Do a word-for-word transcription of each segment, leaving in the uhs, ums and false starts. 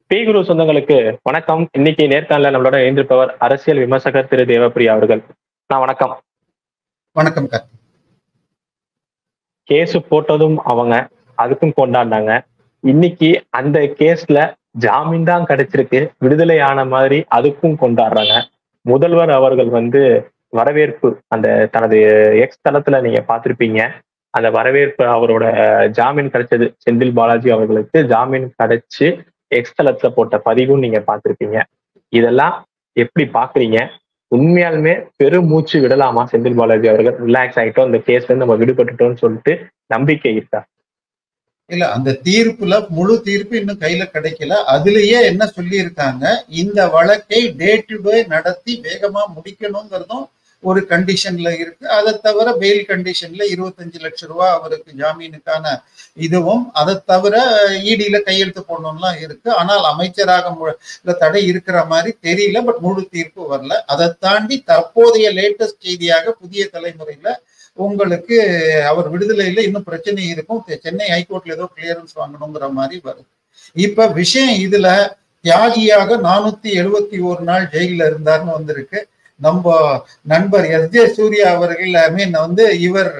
B குரு சொந்தங்களுக்கு வணக்கம். இன்னைக்கு நேர்காணல நம்மளோட இணைந்திருப்பவர் அரசியல் விமர்சகர் திரு தேவப்பிரியா அவர்கள். நான் வணக்கம். வணக்கம். கேஸ் போட்டதும் அவங்க, அதுக்கும் கொண்டாடினாங்க. இன்னைக்கு அந்த கேஸ்ல ஜாமீன் தான் கிடைச்சிருக்கு, விடுதலை ஆன மாதிரி அதுக்கும் கொண்டாடுறாங்க. முதல்வர் அவர்கள் வந்து வரவேற்பு அந்த தனது எக்ஸ் தளத்துல நீங்க பார்த்திருப்பீங்க. அந்த வரவேற்பு அவரோட ஜாமீன் கிடைச்சது, செந்தில் பாலாஜி அவர்களுக்கு ஜாமீன் கிடைச்சு எக்ஸ் தளத்துல போட்ட பதிவும் நீங்க பார்த்திருப்பீங்க. இதெல்லாம் எப்படி பாக்குறீங்க? உண்மையாலுமே பெரும் மூச்சு விடலாமா செந்தில் பாலாஜி அவர்கள்? ரிலாக்ஸ் ஆயிட்டோம், இந்த கேஸ்ல இருந்து நம்ம விடுபட்டுட்டோம்னு சொல்லிட்டு நம்பிக்கை இருக்கா? இல்ல, அந்த தீர்ப்புல முழு தீர்ப்பு இன்னும் கையில கிடைக்கல. அதுலயே என்ன சொல்லி இருக்காங்க, இந்த வழக்கை டே டு டே நடத்தி வேகமா முடிக்கணுங்கிறதும் ஒரு கண்டிஷன்ல இருக்கு. அதை தவிர பெயில் கண்டிஷன்ல இருபத்தஞ்சு லட்சம் ரூபாய் அவருக்கு ஜாமீனுக்கான இதுவும், அதை தவிர இடியில கையெழுத்து போடணும்லாம் இருக்கு. ஆனால் அமைச்சராக தடை இருக்கிற மாதிரி தெரியல. பட் முழு தீர்ப்பு வரல. அதை தாண்டி தற்போதைய லேட்டஸ்ட் செய்தியாக புதிய தலைமுறையில உங்களுக்கு அவர் விடுதலையில இன்னும் பிரச்சனை இருக்கும், சென்னை ஹைகோர்ட்ல ஏதோ கிளியரன்ஸ் வாங்கணுங்கிற மாதிரி வருது. இப்ப விஷயம் இதுல தியாகியாக நானூத்தி எழுபத்தி ஒரு நாள் ஜெயில இருந்தார்னு வந்திருக்கு. நம்ம நண்பர் எஸ் ஜே சூர்யா அவர்கள் ஐ மீன் வந்து இவர்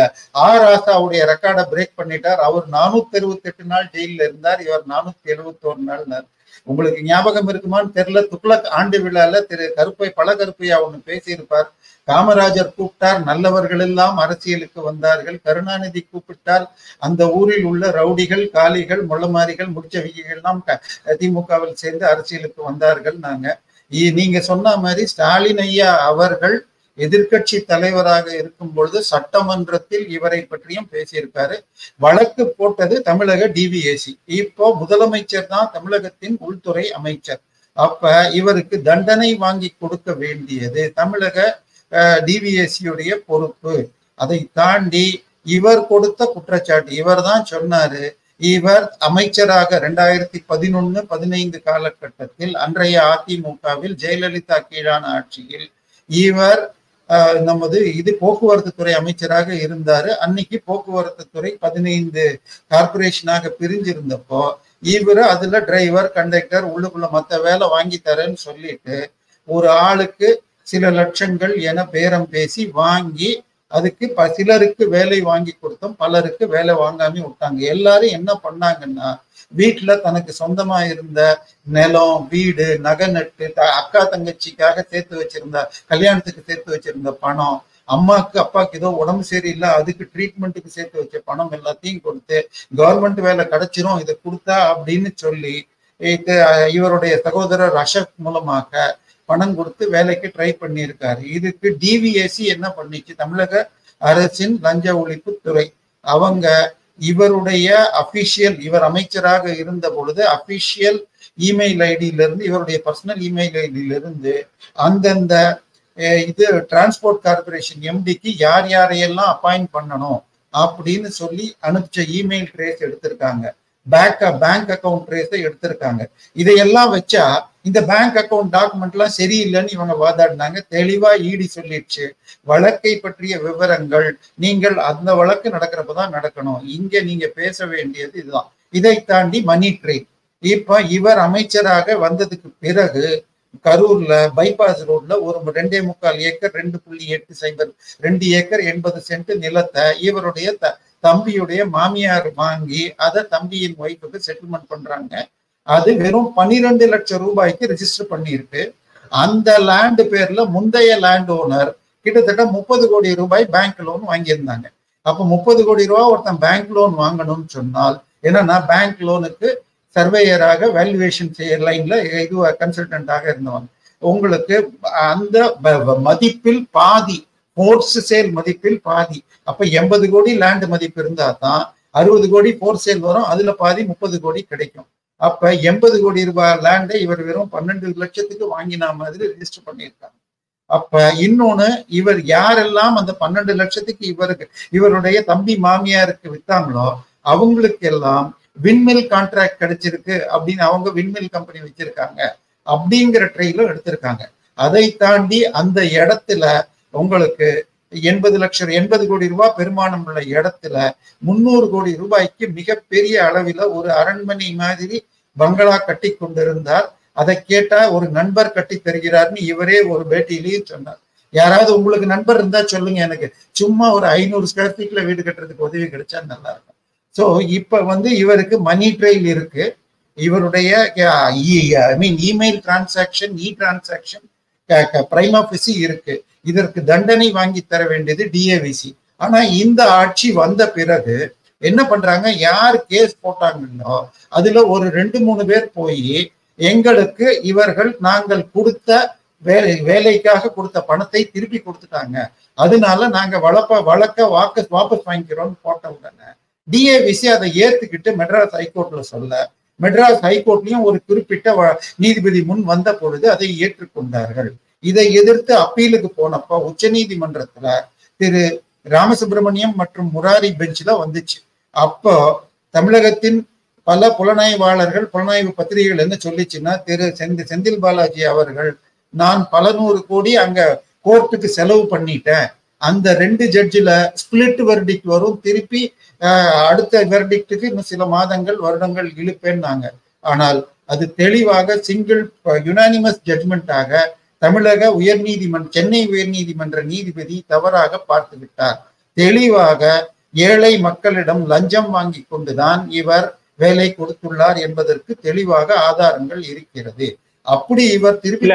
ஆர் ஆசாவுடைய ரெக்கார்டை பிரேக் பண்ணிட்டார். அவர் நானூத்தி அறுபத்தி எட்டு நாள் ஜெயில இருந்தார், இவர் நானூத்தி எழுபத்தி ஒரு நாள். உங்களுக்கு ஞாபகம் இருக்குமான்னு தெரியல, துக்ளக் ஆண்டு விழால திரு கருப்பை பல கருப்பையா ஒண்ணு பேசியிருப்பார். காமராஜர் கூப்பிட்டார், நல்லவர்கள் எல்லாம் அரசியலுக்கு வந்தார்கள். கருணாநிதி கூப்பிட்டால் அந்த ஊரில் உள்ள ரவுடிகள், காலிகள், முள்ளமாரிகள், முடிச்சவிகள் எல்லாம் திமுகவில் சேர்ந்து அரசியலுக்கு வந்தார்கள். நாங்க நீங்க சொன்ன மாதிரி ஸ்டாலின் ஐயா அவர்கள் எதிர்கட்சி தலைவராக இருக்கும் பொழுது சட்டமன்றத்தில் இவரை பற்றியும் பேசியிருக்காரு. வழக்கு போட்டது தமிழக டிவிஎஸ்சி. இப்போ முதலமைச்சர் தான் தமிழகத்தின் உள்துறை அமைச்சர். அப்ப இவருக்கு தண்டனை வாங்கி கொடுக்க வேண்டியது தமிழக டிவிஎஸ்சியுடைய பொறுப்பு. அதை தாண்டி இவர் கொடுத்த குற்றச்சாட்டு, இவர் தான் சொன்னாரு, இவர் அமைச்சராக ரெண்டாயிரத்தி பதினொன்னு பதினைந்து காலகட்டத்தில் அன்றைய அதிமுகவில் ஜெயலலிதா கீழான ஆட்சியில் இவர் நமது இது போக்குவரத்து துறை அமைச்சராக இருந்தாரு. அன்னைக்கு போக்குவரத்து துறை பதினைந்து கார்பரேஷனாக பிரிஞ்சிருந்தப்போ இவரு அதுல டிரைவர், கண்டக்டர், உள்ளுக்குள்ள மத்த வேலை வாங்கி தரேன்னு சொல்லிட்டு ஒரு ஆளுக்கு சில லட்சங்கள் என பேரம் பேசி வாங்கி அதுக்கு ப சிலருக்கு வேலை வாங்கி கொடுத்தோம், பலருக்கு வேலை வாங்காம விட்டாங்க. எல்லாரும் என்ன பண்ணாங்கன்னா, வீட்டுல தனக்கு சொந்தமா இருந்த நிலம், வீடு, நகை நட்டு, அக்கா தங்கச்சிக்காக சேர்த்து வச்சிருந்த, கல்யாணத்துக்கு சேர்த்து வச்சிருந்த பணம், அம்மாக்கு அப்பாவுக்கு ஏதோ உடம்பு சரியில்லை அதுக்கு ட்ரீட்மெண்ட்டுக்கு சேர்த்து வச்ச பணம் எல்லாத்தையும் கொடுத்து கவர்மெண்ட் வேலை கிடைச்சிரும் இதை கொடுத்தா அப்படின்னு சொல்லி இவருடைய சகோதரர் அசோக் மூலமாக பணம் கொடுத்து வேலைக்கு ட்ரை பண்ணியிருக்காரு. இதுக்கு டிவிஎஸ்சி என்ன பண்ணிச்சு, தமிழக அரசின் லஞ்ச ஒழிப்பு துறை, அவங்க இவருடைய அபிஷியல், இவர் அமைச்சராக இருந்த பொழுது அபிஷியல் இமெயில் ஐடியில இருந்து, இவருடைய பர்சனல் இமெயில் ஐடியில இருந்து அந்தந்த இது டிரான்ஸ்போர்ட் கார்பரேஷன் எம்டிக்கு யார் யாரையெல்லாம் அப்பாயிண்ட் பண்ணணும் அப்படின்னு சொல்லி அனுப்பிச்ச இமெயில் ட்ரேஸ் எடுத்திருக்காங்க. பேங்க் பேங்க் அக்கௌண்ட் ட்ரேஸை எடுத்திருக்காங்க. இதையெல்லாம் வச்சா இந்த பேங்க் அக்கௌண்ட் டாக்குமெண்ட் எல்லாம் சரியில்லைன்னு இவங்க வாதாடினாங்க. தெளிவா இடி சொல்லிடுச்சு, வழக்கை பற்றிய விவரங்கள் நீங்கள் அந்த வழக்கு நடக்கிறப்பதான் நடக்கணும், இங்க நீங்க பேச வேண்டியது இதுதான். இதை தாண்டி மணி ட்ரெயின். இப்ப இவர் அமைச்சராக வந்ததுக்கு பிறகு கரூர்ல பைபாஸ் ரோட்ல ஒரு ரெண்டே முக்கால் ஏக்கர் ரெண்டு புள்ளி எட்டு சைபர் ரெண்டு ஏக்கர் எண்பது சென்ட் நிலத்தை இவருடைய த தம்பியுடைய மாமியார் வாங்கி அதை தம்பியின் ஒய்ஃபுக்கு செட்டில்மெண்ட் பண்றாங்க. அது வெறும் பன்னிரெண்டு லட்சம் ரூபாய்க்கு ரெஜிஸ்டர் பண்ணியிருக்கு. அந்த லேண்டு பேர்ல முந்தைய லேண்ட் ஓனர் கிட்டத்தட்ட முப்பது கோடி ரூபாய் பேங்க் லோன் வாங்கியிருந்தாங்க. அப்ப முப்பது கோடி ரூபாய் ஒருத்தன் பேங்க் லோன் வாங்கணும்னு சொன்னால் என்னன்னா, பேங்க் லோனுக்கு சர்வேயராக வேல்யூவேஷன் லைன்ல இது கன்சல்டன்டாக இருந்தவங்க. உங்களுக்கு அந்த மதிப்பில் பாதி, போர்ஸ் சேல் மதிப்பில் பாதி, அப்ப எண்பது கோடி லேண்ட் மதிப்பு இருந்தா தான் அறுபது கோடி போர்ஸ் சேல் வரும், அதுல பாதி முப்பது கோடி கிடைக்கும். அப்ப எண்பது கோடி ரூபாய் லேண்டை இவர் வெறும் பன்னெண்டு லட்சத்துக்கு வாங்கின மாதிரி ரெஜிஸ்டர் பண்ணியிருக்காங்க. அப்ப இன்னொன்னு, இவர் யாரெல்லாம் அந்த பன்னெண்டு லட்சத்துக்கு இவருக்கு இவருடைய தம்பி மாமியாருக்கு வித்தாங்களோ அவங்களுக்கு எல்லாம் விண்மில் கான்ட்ராக்ட் கிடைச்சிருக்கு அப்படின்னு அவங்க விண்மில் கம்பெனி வச்சிருக்காங்க அப்படிங்கிற ட்ரெயிலும் எடுத்திருக்காங்க. அதை தாண்டி அந்த இடத்துல உங்களுக்கு எண்பது லட்சம் எண்பது கோடி ரூபாய் பெருமானம் உள்ள இடத்துல முன்னூறு கோடி ரூபாய்க்கு மிகப்பெரிய அளவில் ஒரு அரண்மனை மாதிரி பங்களா கட்டி கொண்டிருந்தார். அதை கேட்டா ஒரு நண்பர் கட்டி தருகிறார்னு இவரே ஒரு பேட்டியிலையும் சொன்னார். யாராவது உங்களுக்கு நண்பர் இருந்தா சொல்லுங்க, எனக்கு சும்மா ஒரு ஐநூறு ஸ்கொயர் ஃபீட்ல வீடு கட்டுறதுக்கு உதவி கிடைச்சா நல்லா இருக்கும். ஸோ இப்ப வந்து இவருக்கு மணி ட்ரெயில் இருக்கு. இவருடைய I mean email transaction, e transaction, prima facie இருக்கு. இதற்கு தண்டனை வாங்கி தர வேண்டியது டிஏவிசி. ஆனா இந்த ஆட்சி வந்த பிறகு என்ன பண்றாங்க, யார் கேஸ் போட்டாங்களோ அதுல ஒரு ரெண்டு மூணு பேர் போய் எங்களுக்கு இவர்கள் நாங்கள் கொடுத்த வேலை வேலைக்காக கொடுத்த பணத்தை திருப்பி கொடுத்துட்டாங்க, அதனால நாங்க வழப்ப வழக்க வாபஸ் வாபஸ் வாங்கிக்கிறோம்னு போட்ட உடனே டிஏவிசி அதை ஏத்துக்கிட்டு மெட்ராஸ் ஹைகோர்ட்ல சொல்ல, மெட்ராஸ் ஹைகோர்ட்லயும் ஒரு குறிப்பிட்ட நீதிபதி முன் வந்த பொழுது அதை ஏற்றுக்கொண்டார்கள். இதை எதிர்த்து அப்பீலுக்கு போனப்ப உச்ச நீதிமன்றத்துல திரு ராமசுப்பிரமணியம் மற்றும் முராரி பெஞ்ச்ல வந்துச்சு. அப்போ தமிழகத்தின் பல புலனாய்வாளர்கள், புலனாய்வு பத்திரிகைகள் என்ன சொல்லிச்சுன்னா, திரு செந்தி செந்தில் பாலாஜி அவர்கள் நான் பல நூறு கோடி அங்க கோர்ட்டுக்கு செலவு பண்ணிட்டேன், அந்த ரெண்டு ஜட்ஜில ஸ்பிளிட் வெர்டிக்ட் வரும், திருப்பி அடுத்த வெர்டிக்டுக்கு இன்னும் சில மாதங்கள் வருடங்கள் இழுப்பேன்னாங்க. ஆனால் அது தெளிவாக சிங்கிள் யுனானிமஸ் ஜட்மெண்டாக தமிழக உயர் நீதிமன்ற சென்னை உயர் நீதிமன்ற நீதிபதி தவறாக பார்த்து விட்டார். தெளிவாக ஏழை மக்களிடம் லஞ்சம் வாங்கி கொண்டுதான் இவர் வேலை கொடுத்துள்ளார் என்பதற்கு தெளிவாக ஆதாரங்கள் இருக்கிறது. அப்படி இவர் திருப்பி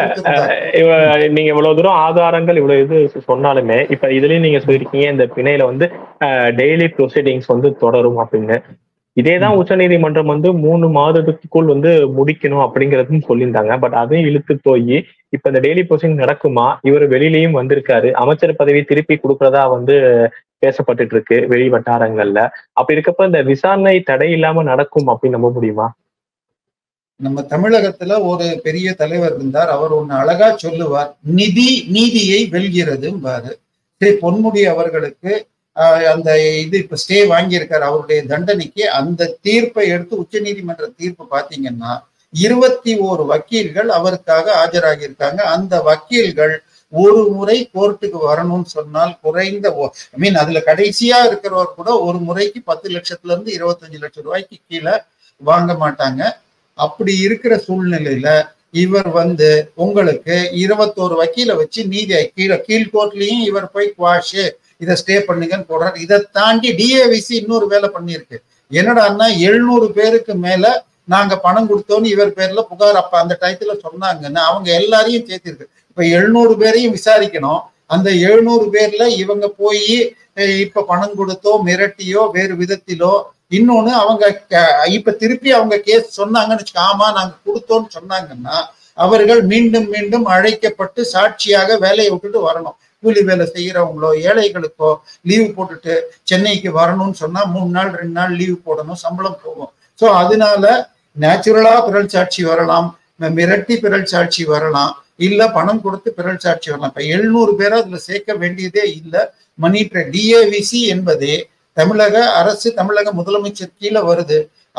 நீங்க இவ்வளவு தூரம் ஆதாரங்கள் இவ்வளவு இது சொன்னாலுமே இப்ப இதுலயும் நீங்க சொல்லிருக்கீங்க இந்த பிணையில வந்து டெய்லி ப்ரொசீடிங்ஸ் வந்து தொடரும் அப்படின்னு. இதேதான் உச்ச நீதிமன்றம் வந்து மூணு மாதத்துக்குள் வந்து முடிக்கணும் அப்படிங்கறதும் சொல்லியிருந்தாங்க. பட் அதையும் இழுத்து போய் இப்ப இந்த டெய்லி ப்ரொசீடிங் நடக்குமா, இவர் வெளியிலயும் வந்திருக்காரு, அமைச்சர் பதவி திருப்பி கொடுக்கறதா வந்து பேசப்பட்டு இருக்கு வெளி வட்டாரங்கள்ல. அப்படி இருக்கப்ப இந்த விசாரணை தடை இல்லாம நடக்கும் அப்படின்னு நம்ப முடியுமா? நம்ம தமிழகத்துல ஒரு பெரிய தலைவர் இருந்தார், அவர் ஒண்ணு அழகா சொல்லுவார், நிதி நீதியை வெல்கிறதும்பாரு. சரி, பொன்முடி அவர்களுக்கு ஆஹ் அந்த இது இப்ப ஸ்டே வாங்கியிருக்காரு அவருடைய தண்டனைக்கு. அந்த தீர்ப்பை எடுத்து உச்ச நீதிமன்ற தீர்ப்பு பாத்தீங்கன்னா இருபத்தி ஓரு வக்கீல்கள் அவருக்காக ஆஜராகி இருக்காங்க. அந்த வக்கீல்கள் ஒரு முறை கோர்ட்டுக்கு வரணும்னு சொன்னால் குறைந்த ஐ மீன் அதுல கடைசியா இருக்கிறவர் கூட ஒரு முறைக்கு பத்து லட்சத்துல இருந்து இருபத்தஞ்சு லட்சம் ரூபாய்க்கு கீழே வாங்க மாட்டாங்க. அப்படி இருக்கிற சூழ்நிலையில இவர் வந்து உங்களுக்கு இருபத்தோரு வக்கீல வச்சு நீதி கீழே கீழ் கோர்ட்லயும் இவர் போய் குவாஷு இதை ஸ்டே பண்ணுங்கன்னு போடுறாரு. இதை தாண்டி டிஏவிசி இன்னொரு வேலை பண்ணியிருக்கு. என்னடான்னா எழுநூறு பேருக்கு மேல நாங்க பணம் கொடுத்தோன்னு இவர் பேர்ல புகார் அப்ப அந்த டயத்துல சொன்னாங்கன்னா அவங்க எல்லாரையும் சேர்த்திருக்கு. இப்ப எழுநூறு பேரையும் விசாரிக்கணும். அந்த எழுநூறு பேர்ல இவங்க போய் இப்ப பணம் கொடுத்தோ மிரட்டியோ வேறு விதத்திலோ, இன்னொன்னு அவங்க இப்ப திருப்பி அவங்க கேஸ் சொன்னாங்கன்னு வச்சுக்க, ஆமா நாங்க கொடுத்தோம்னு சொன்னாங்கன்னா அவர்கள் மீண்டும் மீண்டும் அழைக்கப்பட்டு சாட்சியாக வேலையை விட்டுட்டு வரணும். கூலி வேலை செய்யறவங்களோ ஏழைகளுக்கோ லீவு போட்டுட்டு சென்னைக்கு வரணும்னு சொன்னா மூணு நாள் ரெண்டு நாள் லீவு போடணும், சம்பளம் போகும். ஸோ அதனால நேச்சுரலா பிறல் சாட்சி வரலாம், மிரட்டி பிறல் சாட்சி வரலாம், இல்ல பணம் கொடுத்து பிறல் சாட்சி வரலாம். இப்ப எழுநூறு பேரை அதுல சேர்க்க வேண்டியதே இல்லை. மணி டிஏவிசி என்பதே தமிழக அரசு தமிழக முதலமைச்சர் கீழே வருது.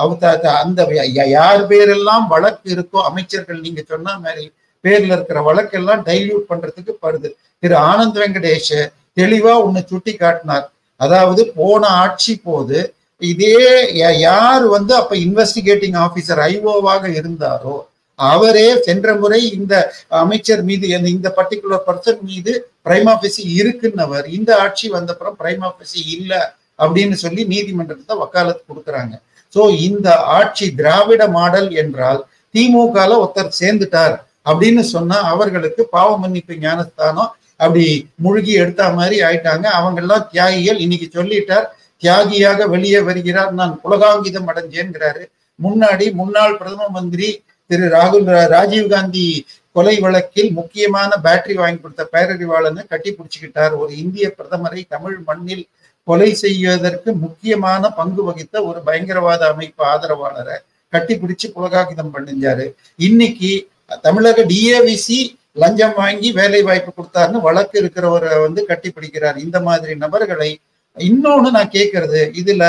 அந்த யார் பேரெல்லாம் வழக்கு இருக்கோ அமைச்சர்கள் நீங்க சொன்ன மாதிரி பேர்ல இருக்கிற வழக்கெல்லாம் டைல்யூட் பண்றதுக்கு படுது. திரு ஆனந்த் வெங்கடேஷ் தெளிவா ஒண்ணு சுட்டி காட்டினார். அதாவது போன ஆட்சி போது இதே யார் வந்து அப்ப இன்வெஸ்டிகேட்டிங் ஆபீசர் ஐஓவாக இருந்தாரோ அவரே சென்ற முறை இந்த அமைச்சர் மீது இந்த பர்டிகுலர் பர்சன் மீது பிரைம் ஆபீசி இருக்குன்னவர் இந்த ஆட்சி வந்தப்புறம் பிரைம் ஆபீசி இல்லை அப்படின்னு சொல்லி நீதிமன்றத்தை வக்காலத்து கொடுக்குறாங்க. சோ இந்த ஆட்சி திராவிட மாடல் என்றால் திமுகல ஒருத்தர் சேர்ந்துட்டார் அப்படின்னு சொன்னா அவர்களுக்கு பாவ மன்னிப்பு ஞானஸ்தானம் அப்படி முழுகி எடுத்த மாதிரி ஆயிட்டாங்க. அவங்க எல்லாம் தியாகிகள். இன்னைக்கு சொல்லிட்டார், தியாகியாக வெளியே வருகிறார், நான் உலகாங்கிதம் அடைஞ்சேன்கிறாரு. முன்னாடி முன்னாள் பிரதம மந்திரி திரு ராகுல் ராஜீவ்காந்தி கொலை வழக்கில் முக்கியமான பேட்டரி வாங்கி கொடுத்த பேரறிவாளனை கட்டி பிடிச்சுக்கிட்டார். ஒரு இந்திய பிரதமரை தமிழ் மண்ணில் கொலை செய்வதற்கு முக்கியமான பங்கு வகித்த ஒரு பயங்கரவாத அமைப்பு ஆதரவாளரை கட்டி பிடிச்சு புலகாகிதம் பண்ணிஞ்சாரு. இன்னைக்கு தமிழக டிஏவிசி லஞ்சம் வாங்கி வேலை வாய்ப்பு கொடுத்தாருன்னு வழக்கு இருக்கிறவரை வந்து கட்டி பிடிக்கிறார். இந்த மாதிரி நபர்களை இன்னொன்னு நான் கேட்கறது, இதுல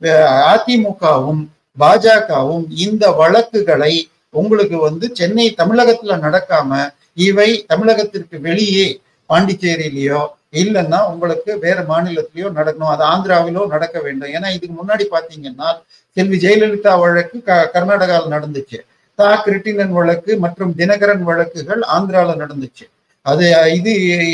அதிமுகவும் பாஜகவும் இந்த வழக்குகளை உங்களுக்கு வந்து சென்னை தமிழகத்துல நடக்காம இவை தமிழகத்திற்கு வெளியே பாண்டிச்சேரியிலயோ இல்லைன்னா உங்களுக்கு வேற மாநிலத்திலயோ நடக்கணும், அது ஆந்திராவிலோ நடக்க வேண்டும். ஏன்னா இதுக்கு முன்னாடி பாத்தீங்கன்னா செல்வி ஜெயலலிதா வழக்கு க கர்நாடகாவில் நடந்துச்சு, தா கிருட்டிணன் வழக்கு மற்றும் தினகரன் வழக்குகள் ஆந்திராவில் நடந்துச்சு. அது இது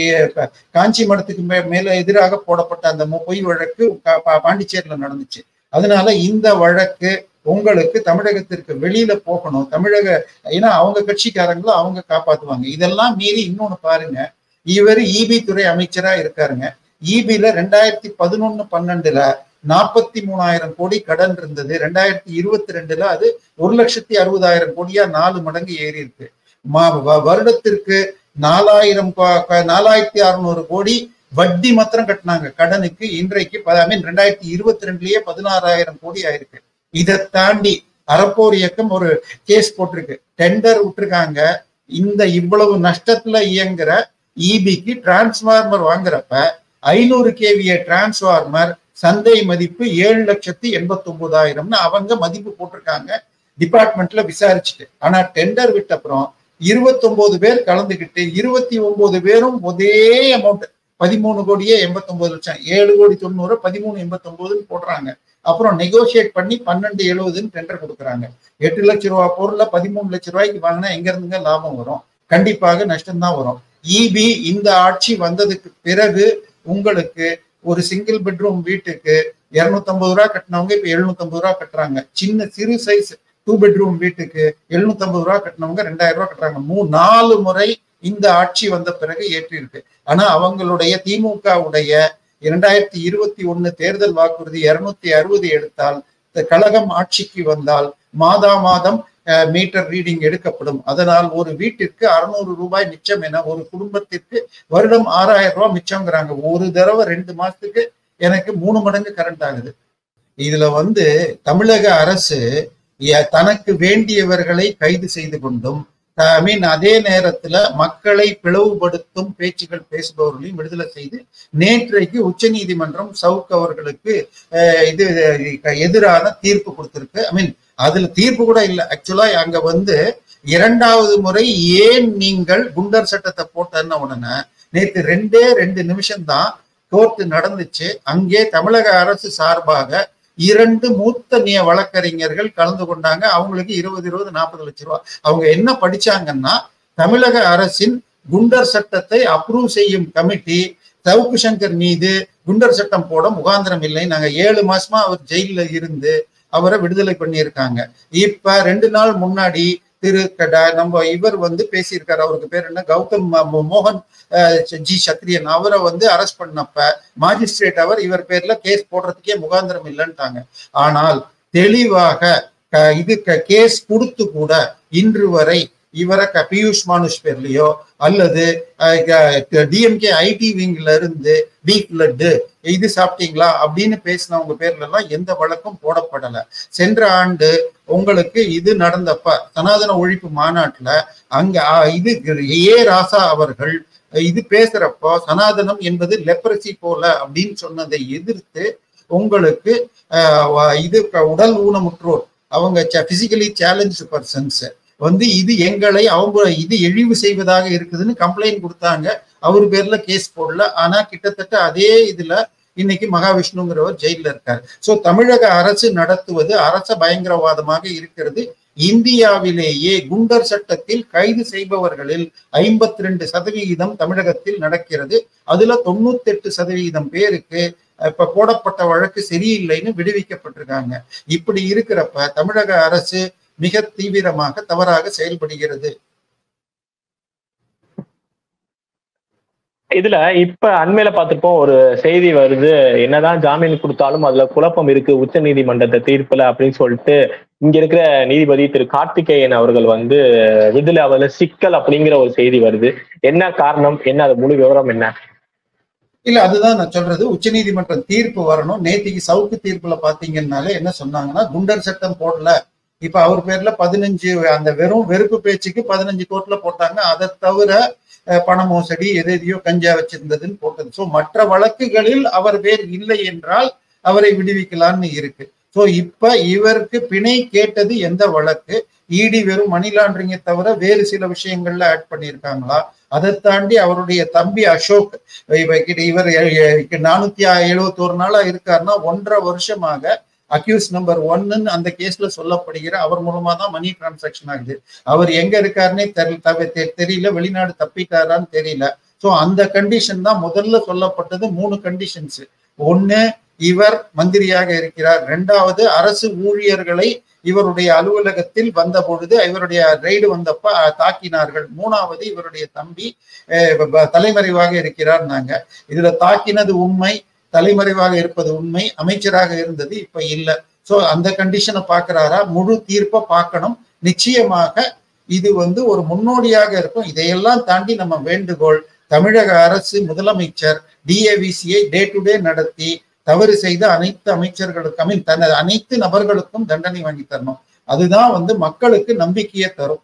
காஞ்சி மடத்துக்கு மே மேல எதிராக போடப்பட்ட அந்த பொய் வழக்கு பாண்டிச்சேரியில நடந்துச்சு. அதனால இந்த வழக்கு உங்களுக்கு தமிழகத்திற்கு வெளியில போகணும், தமிழக ஏன்னா அவங்க கட்சிக்காரங்களும் அவங்க காப்பாத்துவாங்க. இதெல்லாம் மீறி இன்னொன்னு பாருங்க, இவர் இபி துறை அமைச்சரா இருக்காருங்க. இபில ரெண்டாயிரத்தி பதினொன்னு பன்னெண்டுல நாற்பத்தி மூணாயிரம் கோடி கடன் இருந்தது. ரெண்டாயிரத்தி இருபத்தி ரெண்டுல அது ஒரு லட்சத்தி அறுபதாயிரம் கோடியா நாலு மடங்கு ஏறி இருக்கு. வருடத்திற்கு நாலாயிரம் நாலாயிரத்தி அறுநூறு கோடி வட்டி மாத்திரம் கட்டினாங்க கடனுக்கு. இன்றைக்கு ஐ மீன் ரெண்டாயிரத்தி இருபத்தி ரெண்டுலயே பதினாறாயிரம் கோடி ஆயிருக்கு. இதை தாண்டி அறப்போர் இயக்கம் ஒரு கேஸ் போட்டிருக்கு, டெண்டர் விட்டுருக்காங்க. இந்த இவ்வளவு நஷ்டத்துல இயங்குற இபிக்கு டிரான்ஸ்பார்மர் வாங்குறப்ப ஐநூறு கேவிய டிரான்ஸ்பார்மர் சந்தை மதிப்பு ஏழு லட்சத்தி எண்பத்தி ஒன்பதாயிரம்னு அவங்க மதிப்பு போட்டிருக்காங்க டிபார்ட்மெண்ட்ல விசாரிச்சுட்டு. ஆனா டெண்டர் விட்ட அப்புறம் இருபத்தி ஒன்பது பேர் கலந்துகிட்டு இருபத்தி ஒன்பது பேரும் ஒரே அமௌண்ட் பதிமூணு கோடியே எண்பத்தி ஒன்பது லட்சம், ஏழு கோடி தொண்ணூறு பதிமூணு எண்பத்தி ஒன்பதுன்னு போடுறாங்க. அப்புறம் நெகோசியேட் பண்ணி பன்னெண்டு எழுபதுன்னு டெண்டர் கொடுக்குறாங்க. எட்டு லட்சம் ரூபாய் பொருள்ல பதிமூணு லட்சம் ரூபாய்க்கு வாங்கினா எங்க இருந்துங்க லாபம் வரும்? கண்டிப்பாக நஷ்டம்தான் வரும். இபி இந்த ஆட்சி வந்ததுக்கு பிறகு உங்களுக்கு ஒரு சிங்கிள் பெட்ரூம் வீட்டுக்கு இருநூத்தி ஐம்பது ரூபா கட்டினவங்க இப்ப எழுநூத்தி ஐம்பது ரூபா கட்டுறாங்க. சின்ன சிறு சைஸ் டூ பெட்ரூம் வீட்டுக்கு எழுநூத்தி ஐம்பது ரூபா கட்டினவங்க ரெண்டாயிரம் ரூபாய் கட்டுறாங்க. மூணு நாலு முறை இந்த ஆட்சி வந்த பிறகு ஏற்றி இருக்கு. ஆனா அவங்களுடைய திமுகவுடைய இரண்டாயிரத்தி இருபத்தி ஒண்ணு தேர்தல் வாக்குறுதி இருநூத்தி அறுபது எடுத்தால், கழகம் ஆட்சிக்கு வந்தால் மாதா மாதம் மீட்டர் ரீடிங் எடுக்கப்படும். அதனால் ஒரு வீட்டிற்கு அறுநூறு ரூபாய் மிச்சம் என ஒரு குடும்பத்திற்கு வருடம் ஆறாயிரம் ரூபாய் மிச்சம்ங்கிறாங்க. ஒரு தடவை ரெண்டு மாசத்துக்கு எனக்கு மூணு மடங்கு கரண்ட் ஆகுது. இதுல வந்து தமிழக அரசு தனக்கு வேண்டியவர்களை கைது செய்து கொண்டும் ஐ மீன் அதே நேரத்துல மக்களை பிளவுபடுத்தும் பேச்சுகள் பேசுபவர்களையும் விடுதலை செய்து நேற்றைக்கு உச்ச நீதிமன்றம் சவுக் அவர்களுக்கு இது எதிரான தீர்ப்பு கொடுத்திருக்கு. ஐ மீன் அதுல தீர்ப்பு கூட இல்லை, ஆக்சுவலா அங்க வந்து இரண்டாவது முறை ஏன் நீங்கள் குண்டர் சட்டத்தை போட்டன உடனே நேற்று ரெண்டே ரெண்டு நிமிஷம் தான் கோர்ட் நடந்துச்சு. அங்கே தமிழக அரசு சார்பாக இரண்டு மூத்த நிய வழக்கறிஞர்கள் கலந்து கொண்டாங்க. அவங்களுக்கு இருபது இருபது நாற்பது லட்சம் ரூபாய். அவங்க என்ன படிச்சாங்கன்னா, தமிழக அரசின் குண்டர் சட்டத்தை அப்ரூவ் செய்யும் கமிட்டி சவுக்கு சங்கர் மீது குண்டர் சட்டம் போட முகாந்திரம் இல்லை, நாங்க ஏழு மாசமா அவர் ஜெயில இருந்து அவரை விடுதலை பண்ணியிருக்காங்க. இப்ப ரெண்டு நாள் முன்னாடி திரு நம்ம இவர் வந்து பேசியிருக்காரு, அவருக்கு பேர் என்ன, கௌதம் மோகன் ஜி சத்ரியன், அவரை வந்து அரெஸ்ட் பண்ணப்ப மாஜிஸ்ட்ரேட் அவர் இவர் பேர்ல கேஸ் போடுறதுக்கே முகாந்திரம் இல்லைன்ட்டாங்க. ஆனால் தெளிவாக இது கேஸ் கொடுத்து கூட இன்று வரை இவரை பியூஷ் மானுஷ் பேர்லயோ அல்லது டிஎம்கே ஐடி விங்ல இருந்து பீக் லட்டு இது சாப்பிட்டீங்களா அப்படின்னு பேசினவங்க பேர்ல எல்லாம் எந்த வழக்கும் போடப்படலை. சென்ற ஆண்டு உங்களுக்கு இது நடந்தப்ப சனாதன ஒழிப்பு மாநாட்டுல அங்க இது ஏ ராசா அவர்கள் இது பேசுறப்போ சனாதனம் என்பது லெப்ரசி போல அப்படின்னு சொன்னதை எதிர்த்து உங்களுக்கு இது உடல் ஊனமுற்றோர் அவங்க பிசிக்கலி சேலஞ்சு பர்சன்ஸ் வந்து இது எங்களை அவங்க இது இழிவு செய்வதாக இருக்குதுன்னு கம்ப்ளைண்ட் கொடுத்தாங்க. அவரு பேர்ல கேஸ் போடல. ஆனா கிட்டத்தட்ட அதே இதுல இன்னைக்கு மகாவிஷ்ணுங்கிறவர் ஜெயில இருக்காரு. சோ தமிழக அரசு நடத்துவது அரச பயங்கரவாதமாக இருக்கிறது. இந்தியாவிலேயே குண்டர் சட்டத்தில் கைது செய்பவர்களில் ஐம்பத்தி ரெண்டு சதவிகிதம் தமிழகத்தில் நடக்கிறது. அதுல தொண்ணூத்தி எட்டு சதவிகிதம் பேருக்கு இப்ப போடப்பட்ட வழக்கு சரியில்லைன்னு விடுவிக்கப்பட்டிருக்காங்க. இப்படி இருக்கிறப்ப தமிழக அரசு மிக தீவிரமாக தவறாக செயல்படுகிறது. இதுல இப்ப அண்மையில பார்த்திருப்போம், ஒரு செய்தி வருது, என்னதான் ஜாமீன் கொடுத்தாலும் அதுல குழப்பம் இருக்கு உச்ச நீதிமன்றத்தை தீர்ப்புல அப்படின்னு சொல்லிட்டு இங்க இருக்கிற நீதிபதி திரு கார்த்திகேயன் அவர்கள் வந்து விடுதலை அவர்ல சிக்கல் அப்படிங்கிற ஒரு செய்தி வருது. என்ன காரணம், என்ன அது முழு விவரம் என்ன? இல்ல அதுதான் நான் சொல்றது, உச்ச நீதிமன்றம் தீர்ப்பு வரணும். நேற்றுக்கு சவுக்கு தீர்ப்புல பாத்தீங்கன்னாலே என்ன சொன்னாங்கன்னா, குண்டர் சட்டம் போடல, இப்ப அவர் பேர்ல பதினஞ்சு அந்த வெறும் வெறுப்பு பேச்சுக்கு பதினஞ்சு கோர்ட்ல போட்டாங்க. அதை தவிர பண மோசடி எதையோ கஞ்சா வச்சிருந்ததுன்னு போட்டது. சோ மற்ற வழக்குகளில் அவர் பேர் இல்லை என்றால் அவரை விடுவிக்கலான்னு இருக்கு. சோ இப்ப இவருக்கு பிணை கேட்டது எந்த வழக்கு? இடி வெறும் மணி லாண்டரிங்கை தவிர வேறு சில விஷயங்கள்ல ஆட் பண்ணியிருக்காங்களா? அதை தாண்டி அவருடைய தம்பி அசோக் இவர் நானூத்தி எழுபத்தி ஒரு நாளா இருக்காருன்னா ஒன்றரை வருஷமாக அக்யூஸ் நம்பர் ஒன்னு அந்த கேஸ்ல சொல்லப்படுகிற அவர் மூலமா தான் மணி டிரான்சாக்சன் ஆகுது. அவர் எங்க இருக்காருன்னே தெரியல, வெளிநாடு தப்பிட்டாரான்னு தெரியல. சோ அந்த கண்டிஷன் தான் முதல்ல சொல்லப்பட்டது. மூணு கண்டிஷன்ஸ். ஒண்ணு, இவர் மந்திரியாக இருக்கிறார். இரண்டாவது, அரசு ஊழியர்களை இவருடைய அலுவலகத்தில் வந்த பொழுது இவருடைய ரெய்டு வந்தப்ப தாக்கினார்கள். மூணாவது, இவருடைய தம்பி தலைமறைவாக இருக்கிறார். நாங்க இதுல தாக்கினது உண்மை, தலைமறைவாக இருப்பது உண்மை, அமைச்சராக இருந்தது இப்ப இல்ல. சோ அந்த கண்டிஷனை பாக்குறாரா? முழு தீர்ப்பை பார்க்கணும். நிச்சயமாக இது வந்து ஒரு முன்னோடியாக இருக்கும். இதையெல்லாம் தாண்டி நம்ம வேண்டுகோள், தமிழக அரசு முதலமைச்சர் டிஏவிசியை டே டு டே நடத்தி தவறு செய்த அனைத்து அமைச்சர்களுக்கும் ஐ மீன் தனது அனைத்து நபர்களுக்கும் தண்டனை வாங்கி தரணும். அதுதான் வந்து மக்களுக்கு நம்பிக்கையை தரும்.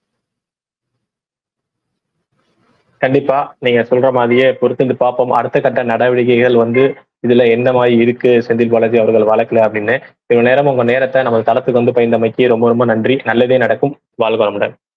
கண்டிப்பா நீங்க சொல்ற மாதிரியே பொறுத்து பார்ப்போம். அடுத்த கட்ட நடவடிக்கைகள் வந்து இதுல என்ன மாதிரி இருக்கு செந்தில் பாலாஜி அவர்கள் வழக்குல அப்படின்னு. இவ்வளவு நேரம் உங்க நேரத்தை நம்ம தளத்துக்கு வந்து பயந்தமைக்கு ரொம்ப ரொம்ப நன்றி. நல்லதே நடக்கும். வாழ்க வளமுடன்.